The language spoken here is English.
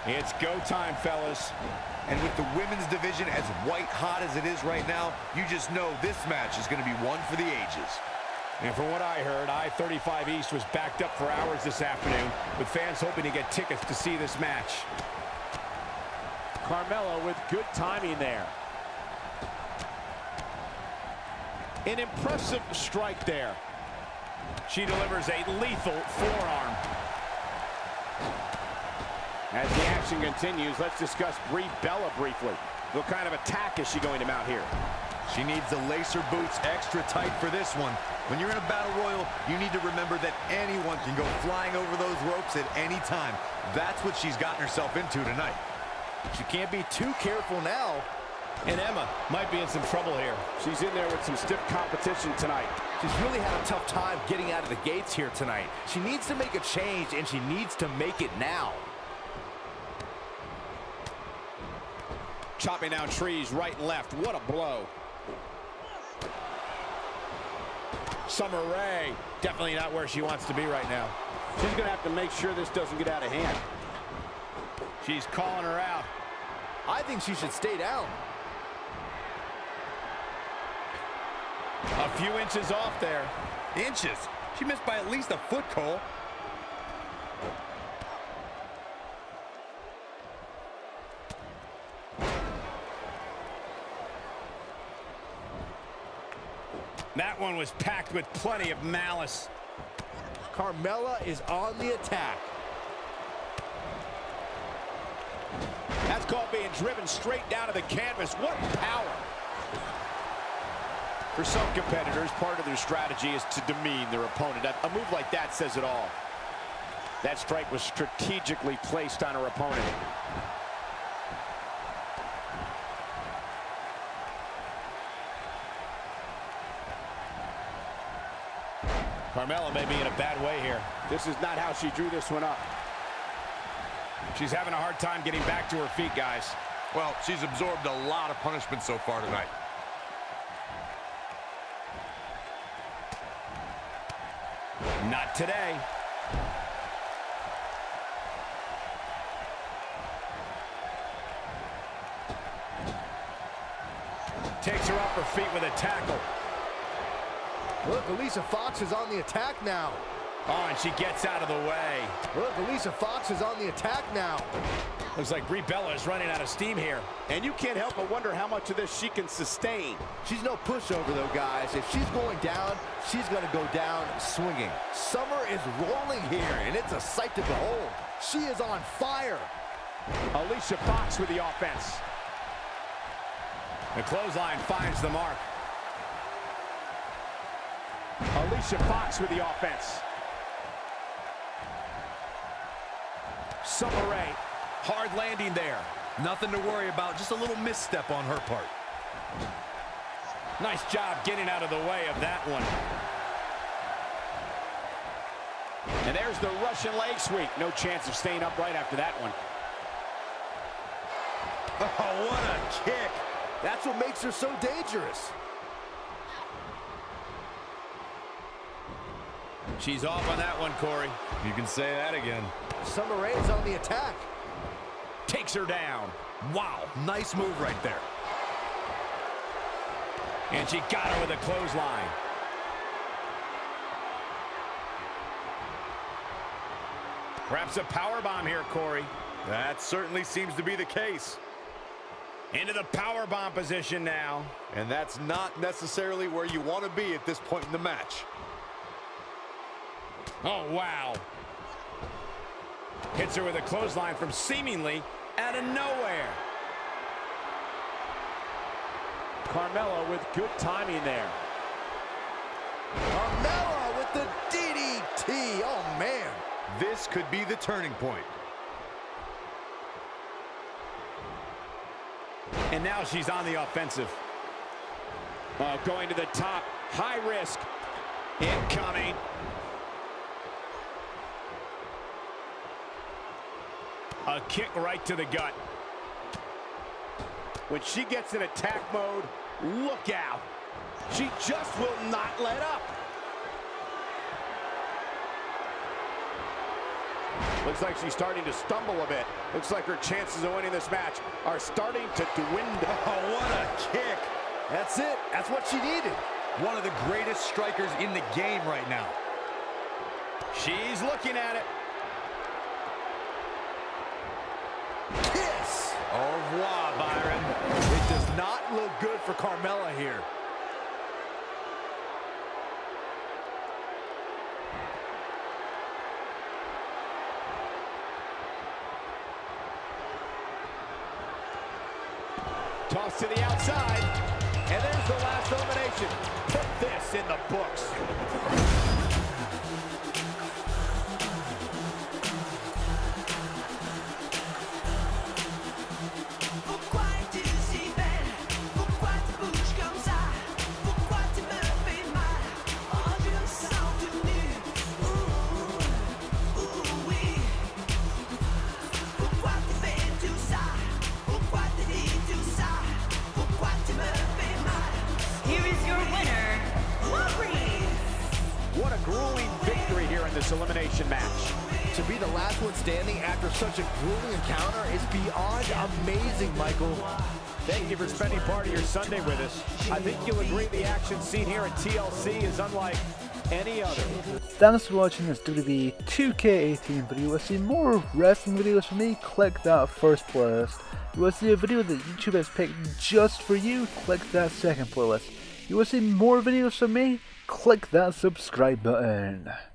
It's go time, fellas. And with the women's division as white hot as it is right now, you just know this match is going to be one for the ages. And from what I heard, I-35 East was backed up for hours this afternoon, with fans hoping to get tickets to see this match. Carmella with good timing there. An impressive strike there. She delivers a lethal forearm. As the action continues, let's discuss Brie Bella briefly. What kind of attack is she going to mount here? She needs the lacer boots extra tight for this one. When you're in a battle royal, you need to remember that anyone can go flying over those ropes at any time. That's what she's gotten herself into tonight. She can't be too careful now. And Emma might be in some trouble here. She's in there with some stiff competition tonight. She's really had a tough time getting out of the gates here tonight. She needs to make a change, and she needs to make it now. Chopping down trees right and left. What a blow. Summer Rae, definitely not where she wants to be right now. She's going to have to make sure this doesn't get out of hand. She's calling her out. I think she should stay down. A few inches off there. Inches? She missed by at least a foot, Cole. That one was packed with plenty of malice. Carmella is on the attack. That's called being driven straight down to the canvas. What power! For some competitors, part of their strategy is to demean their opponent. A move like that says it all. That strike was strategically placed on her opponent. Carmella may be in a bad way here. This is not how she drew this one up. She's having a hard time getting back to her feet, guys. Well, she's absorbed a lot of punishment so far tonight. Not today. Takes her off her feet with a tackle. Look, Alicia Fox is on the attack now. Oh, and she gets out of the way. Look, Alicia Fox is on the attack now. Looks like Brie Bella is running out of steam here. And you can't help but wonder how much of this she can sustain. She's no pushover, though, guys. If she's going down, she's going to go down swinging. Summer is rolling here, and it's a sight to behold. She is on fire. Alicia Fox with the offense. The clothesline finds the mark. Alicia Fox with the offense. Summer Rae, hard landing there. Nothing to worry about, just a little misstep on her part. Nice job getting out of the way of that one. And there's the Russian leg sweep. No chance of staying upright after that one. Oh, what a kick. That's what makes her so dangerous. She's off on that one, Corey. You can say that again. Summer Rae is on the attack. Takes her down. Wow, nice move right there. And she got her with a clothesline. Perhaps a powerbomb here, Corey. That certainly seems to be the case. Into the powerbomb position now. And that's not necessarily where you want to be at this point in the match. Oh, wow. Hits her with a clothesline from seemingly out of nowhere. Carmella with good timing there. Carmella with the DDT. Oh, man. This could be the turning point. And now she's on the offensive. Going to the top. High risk. Incoming. A kick right to the gut. When she gets in attack mode, look out. She just will not let up. Looks like she's starting to stumble a bit. Looks like her chances of winning this match are starting to dwindle. Oh, what a kick. That's it. That's what she needed. One of the greatest strikers in the game right now. She's looking at it. Kiss. Au revoir, Byron. It does not look good for Carmella here. Toss to the outside. And there's the last elimination. Put this in the books. What a grueling victory here in this elimination match. To be the last one standing after such a grueling encounter is beyond amazing, Michael. Thank you for spending part of your Sunday with us. I think you'll agree the action seen here at TLC is unlike any other. Thanks for watching this WWE 2K18 video. You will see more wrestling videos from me, click that first playlist. You will see a video that YouTube has picked just for you, click that second playlist. You will see more videos from me, click that subscribe button.